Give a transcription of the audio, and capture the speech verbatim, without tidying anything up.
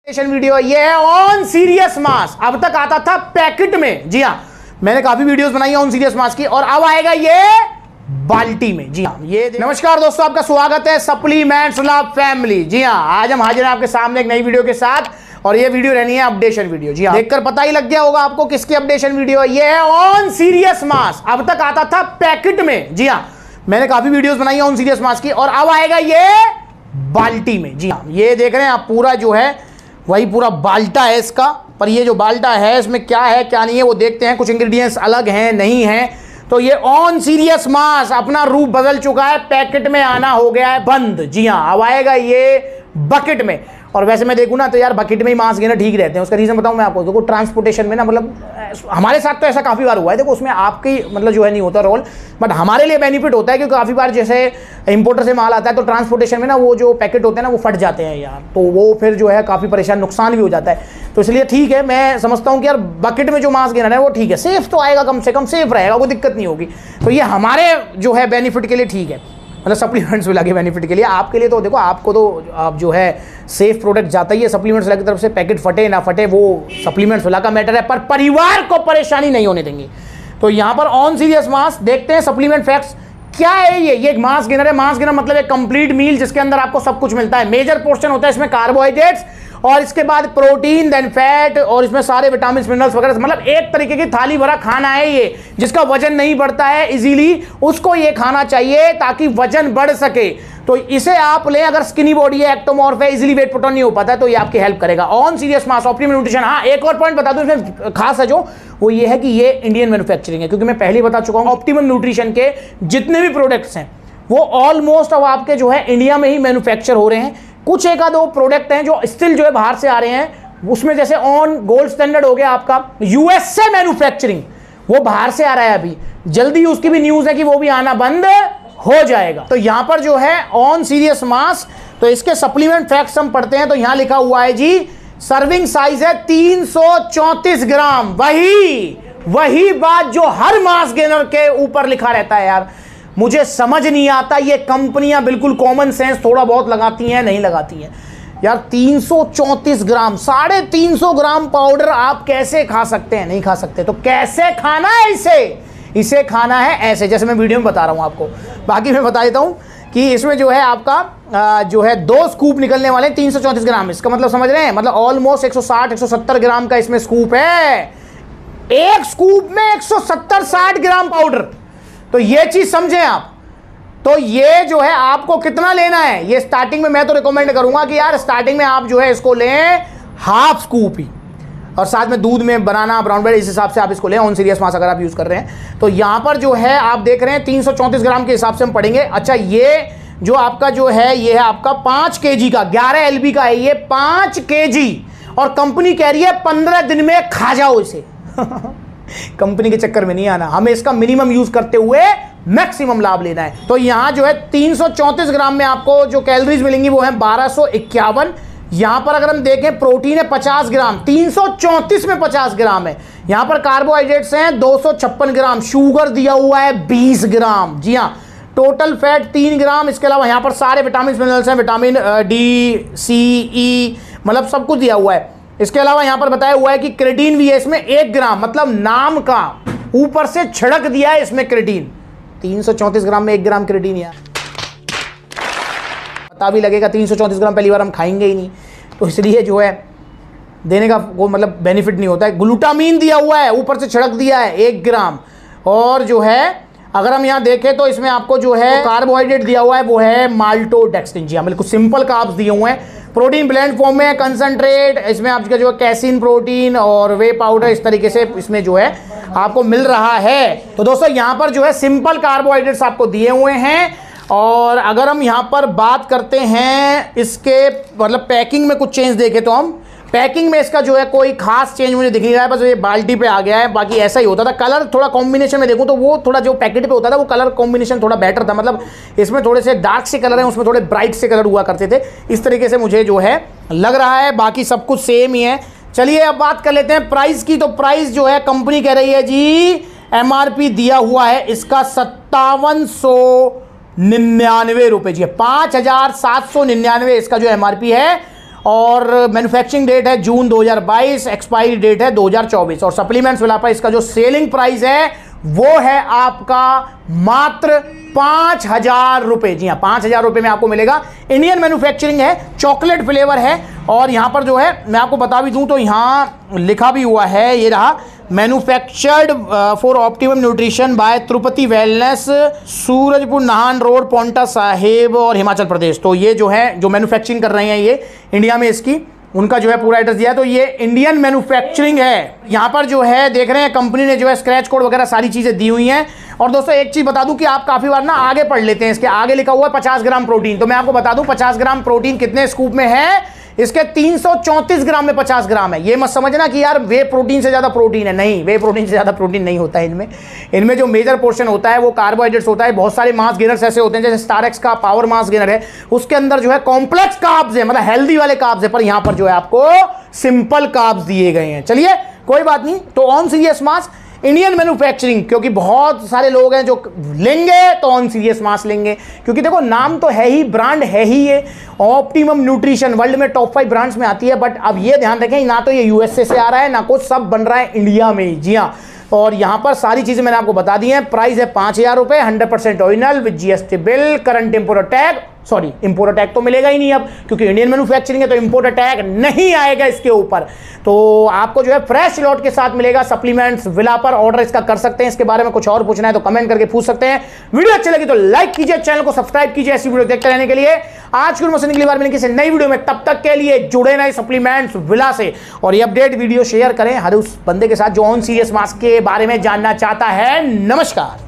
Video ये है on serious मास। अब तक आता था पैकेट में, जी हाँ, मैंने काफी वीडियोस बनाई है ऑन सीरियस मास की, और अब आएगा ये बाल्टी में। जी हाँ, ये नमस्कार दोस्तों, आपका स्वागत है सप्लीमेंट्स लव फैमिली। जी हाँ, आज हम हाजिर हैं आपके सामने एक नई वीडियो के साथ, और ये वीडियो रहनी है अपडेशन वीडियो। जी हाँ, देखकर पता ही लग गया होगा आपको किसकी अपडेशन वीडियो है। ये है ऑन सीरियस मास। अब तक आता था पैकेट में, जी हाँ, मैंने काफी वीडियोस बनाई है ऑन सीरियस मास की, और अब आएगा ये बाल्टी में। जी हाँ, ये देख रहे हैं आप, पूरा जो है वही पूरा बाल्टा है इसका, पर ये जो बाल्टा है इसमें क्या है क्या नहीं है वो देखते हैं। कुछ इंग्रेडिएंट्स अलग हैं नहीं हैं, तो ये ऑन सीरियस मास अपना रूप बदल चुका है, पैकेट में आना हो गया है बंद। जी हाँ, अब आएगा ये बकेट में। और वैसे मैं देखूँ ना तो यार बकेट में ही मांस घेना ठीक रहते हैं। उसका रीज़न बताऊँ मैं आपको, देखो ट्रांसपोर्टेशन में ना, मतलब हमारे साथ तो ऐसा काफ़ी बार हुआ है, देखो उसमें आपकी मतलब जो है नहीं होता रोल, बट हमारे लिए बेनिफिट होता है, क्योंकि काफ़ी बार जैसे इंपोर्टर से माल आता है तो ट्रांसपोर्टेशन में ना वो जो पैकेट होते हैं ना वो फट जाते हैं यार, तो वो फिर जो है काफ़ी परेशान, नुकसान भी हो जाता है। तो इसलिए ठीक है, मैं समझता हूँ कि यार बकेट में जो मांस घेना है वो ठीक है, सेफ तो आएगा, कम से कम सेफ रहेगा, कोई दिक्कत नहीं होगी। तो ये हमारे जो है बेनिफिट के लिए ठीक है, मतलब सप्लीमेंट्स मिला के बेनिफिट के लिए। आपके लिए तो देखो, आपको तो आप जो है सेफ प्रोडक्ट जाता ही है सप्लीमेंट्स की तरफ से, पैकेट फटे ना फटे वो सप्लीमेंट्स वाला का मैटर है, पर परिवार को परेशानी नहीं होने देंगे। तो यहाँ पर ऑन सीरियस मास देखते हैं सप्लीमेंट फैक्ट्स क्या है। ये ये एक मास गेनर है। मास गेनर मतलब एक कंप्लीट मील जिसके अंदर आपको सब कुछ मिलता है। मेजर पोर्शन होता है इसमें कार्बोहाइड्रेट्स, और इसके बाद प्रोटीन, देन फैट, और इसमें सारे विटामिन मिनरल्स वगैरह, मतलब एक तरीके की थाली भरा खाना है ये। जिसका वजन नहीं बढ़ता है इजीली, उसको ये खाना चाहिए ताकि वजन बढ़ सके। तो इसे आप लें, अगर स्किनी बॉडी है, एक्टोमॉर्फ है, इजीली वेट पुट ऑन नहीं हो पाता है, तो ये आपकी हेल्प करेगा। On serious mass optimum nutrition. हाँ, एक और पॉइंट बता दूं इसमें खास है जो, वो ये है कि ये इंडियन मैन्युफैक्चरिंग है, क्योंकि मैं पहले बता चुका हूं ऑप्टिमम न्यूट्रिशन के जितने भी प्रोडक्ट्स हैं वो ऑलमोस्ट अब आपके जो है इंडिया में ही मैन्युफैक्चर हो रहे हैं। कुछ एक आध दो प्रोडक्ट हैं जो स्टिल जो है बाहर से आ रहे हैं, उसमें जैसे ऑन गोल्ड स्टैंडर्ड हो गया आपका यूएसए मैन्युफैक्चरिंग, वो बाहर से आ रहा है अभी, जल्दी उसकी भी न्यूज है कि वो भी आना बंद हो जाएगा। तो यहां पर जो है ऑन सीरियस मास, तो इसके सप्लीमेंट फैक्ट्स हम पढ़ते हैं, तो यहां लिखा हुआ है जी, सर्विंग साइज है तीन सौ चौंतीस ग्राम। वही वही बात जो हर मास गेनर के ऊपर लिखा रहता है यार। मुझे समझ नहीं आता, ये कंपनियां बिल्कुल कॉमन सेंस थोड़ा बहुत लगाती हैं, नहीं लगाती हैं यार। तीन सौ चौंतीस ग्राम, साढ़े तीन सौ ग्राम पाउडर आप कैसे खा सकते हैं? नहीं खा सकते। तो कैसे खाना है इसे? इसे खाना है ऐसे, जैसे मैं वीडियो में बता रहा हूं आपको। बाकी मैं बता देता हूं कि इसमें जो है आपका जो है दो स्कूप निकलने वाले हैं, तीन सौ चौंतीस ग्राम। इसका मतलब समझ रहे हैं, मतलब ऑलमोस्ट एक सौ साठ एक सौ सत्तर ग्राम का इसमें स्कूप है। एक स्कूप में एक सौ सत्तर साठ ग्राम पाउडर, तो ये चीज समझें आप। तो ये जो है आपको कितना लेना है, ये स्टार्टिंग में मैं तो रिकमेंड करूंगा कि यार स्टार्टिंग में आप जो है इसको लें हाफ स्कूप ही, और साथ में दूध में बनाना ब्राउन ब्रेड, इस हिसाब से आप इसको लें ऑन सीरियस मास अगर आप यूज कर रहे हैं। तो यहां पर जो है आप देख रहे हैं तीन सौ चौंतीस ग्राम के हिसाब से हम पढ़ेंगे। अच्छा, ये जो आपका जो है ये है आपका पांच के जी का, ग्यारह एल बी का है ये, पांच के जी, और कंपनी कह रही है पंद्रह दिन में खा जाओ इसे। कंपनी के चक्कर में नहीं आना, हमें इसका मिनिमम यूज करते हुए मैक्सिमम लाभ लेना है। तो यहां जो है तीन सौ चौंतीस ग्राम में आपको जो कैलोरीज मिलेंगी वो है बारह सौ इक्यावन। यहां पर अगर हम देखें प्रोटीन है पचास ग्राम, तीन सौ चौंतीस में पचास ग्राम है। यहां पर कार्बोहाइड्रेट्स हैं दो सौ छप्पन ग्राम, शुगर दिया हुआ है बीस ग्राम। जी हां, टोटल फैट तीन ग्राम। इसके अलावा यहां पर सारे विटामिन मिनरल्स हैं, विटामिन डी, सी, ई, मतलब सब कुछ दिया हुआ है। इसके अलावा यहां पर बताया हुआ है कि क्रेटीन भी है इसमें एक ग्राम, मतलब नाम का ऊपर से छिड़क दिया है इसमें क्रेटीन। तीन सौ चौंतीस ग्राम में एक ग्राम क्रेटीन यार, पता भी लगेगा तीन सौ चौंतीस ग्राम पहली बार हम खाएंगे ही नहीं, तो इसलिए जो है देने का वो मतलब बेनिफिट नहीं होता है। ग्लूटामीन दिया हुआ है, ऊपर से छिड़क दिया है एक ग्राम। और जो है अगर हम यहाँ देखें तो इसमें आपको जो है कार्बोहाइड्रेट दिया हुआ है वो है माल्टोडेक्सट्रिन। जी हाँ, बिल्कुल सिंपल कार्ब्स दिए हुए हैं। प्रोटीन ब्लेंड फॉर्म में कंसंट्रेट, इसमें आपका जो है कैसीन प्रोटीन और वे पाउडर, इस तरीके से इसमें जो है आपको मिल रहा है। तो दोस्तों यहाँ पर जो है सिंपल कार्बोहाइड्रेट्स आपको दिए हुए हैं। और अगर हम यहाँ पर बात करते हैं इसके मतलब पैकिंग में कुछ चेंज देखें तो हम पैकिंग में इसका जो है कोई खास चेंज मुझे दिख नहीं रहा है, बस ये बाल्टी पे आ गया है, बाकी ऐसा ही होता था। कलर थोड़ा कॉम्बिनेशन में देखूं तो वो थोड़ा जो पैकेट पे होता था वो कलर कॉम्बिनेशन थोड़ा बेटर था, मतलब इसमें थोड़े से डार्क से कलर हैं, उसमें थोड़े ब्राइट से कलर हुआ करते थे, इस तरीके से मुझे जो है लग रहा है। बाकी सब कुछ सेम ही है। चलिए अब बात कर लेते हैं प्राइस की। तो प्राइस जो है कंपनी कह रही है जी, एम आर पी दिया हुआ है इसका सत्तावन सौ निन्यानवे रुपए। जी पांच हजार सात सौ निन्यानवे इसका जो एम आर पी है। और मैन्युफैक्चरिंग डेट है जून दो हज़ार बाईस, एक्सपायरी डेट है दो हज़ार चौबीस। और सप्लीमेंट्स विलापर इसका जो सेलिंग प्राइस है वो है आपका मात्र पांच हजार रुपए। जी हाँ, पांच हजार रुपए में आपको मिलेगा। इंडियन मैन्युफैक्चरिंग है, चॉकलेट फ्लेवर है। और यहां पर जो है मैं आपको बता भी दूं तो यहां लिखा भी हुआ है, ये रहा, manufactured for optimum nutrition by Tirupati wellness, Surajpur Nahan road, Paonta Sahib और हिमाचल प्रदेश। तो ये जो है जो मैन्युफैक्चरिंग कर रहे हैं ये इंडिया में, इसकी उनका जो है पूरा एड्रेस दिया है। तो ये इंडियन मैन्युफैक्चरिंग है। यहां पर जो है देख रहे हैं कंपनी ने जो है स्क्रैच कोड वगैरह सारी चीजें दी हुई हैं। और दोस्तों एक चीज बता दूं कि आप काफी बार ना आगे पढ़ लेते हैं, इसके आगे लिखा हुआ है पचास ग्राम प्रोटीन। तो मैं आपको बता दूं पचास ग्राम प्रोटीन कितने स्कूप में है, इसके तीन सौ चौंतीस ग्राम में पचास ग्राम है। ये मत समझना कि यार वे प्रोटीन से ज्यादा प्रोटीन है, नहीं, वे प्रोटीन से ज्यादा प्रोटीन नहीं होता है इनमें। इनमें जो मेजर पोर्शन होता है वो कार्बोहाइड्रेट्स होता है। बहुत सारे मास गेनर्स ऐसे होते हैं जैसे स्टारएक्स का पावर मास गेनर है, उसके अंदर जो है कॉम्प्लेक्स कार्ब्स है, मतलब हेल्दी वाले कार्ब्स है, पर यहां पर जो है आपको सिंपल कार्ब्स दिए गए हैं। चलिए कोई बात नहीं। तो on serious mass Indian manufacturing, क्योंकि बहुत सारे लोग हैं जो लेंगे तो ऑन सीरियस मास लेंगे, क्योंकि देखो नाम तो है ही, ब्रांड है ही ये ऑप्टिमम न्यूट्रिशन, वर्ल्ड में टॉप फाइव ब्रांड्स में आती है। बट अब ये ध्यान रखें ना तो ये यूएसए से आ रहा है ना कुछ, सब बन रहा है इंडिया में। जी हाँ, और यहां पर सारी चीजें मैंने आपको बता दी हैं। प्राइस है पांच हजार रुपए, hundred percent original with GST bill, current importer tag, sorry importer tag तो मिलेगा ही नहीं अब, क्योंकि इंडियन मैन्युफैक्चरिंग है तो इंपोर्टर टैग नहीं आएगा इसके ऊपर। तो आपको जो है फ्रेश लॉट के साथ मिलेगा सप्लीमेंट्स विलापर। ऑर्डर इसका कर सकते हैं। इसके बारे में कुछ और पूछना है तो कमेंट करके पूछ सकते हैं। वीडियो अच्छी लगी तो लाइक कीजिए, चैनल को सब्सक्राइब कीजिए ऐसी वीडियो देखते रहने के लिए। आज की मशीन अगली बार मिलेंगे किसी नई वीडियो में, तब तक के लिए जुड़े रहे सप्लीमेंट्स विला से। और ये अपडेट वीडियो शेयर करें हर उस बंदे के साथ जो ऑन सीरियस मास के बारे में जानना चाहता है। नमस्कार।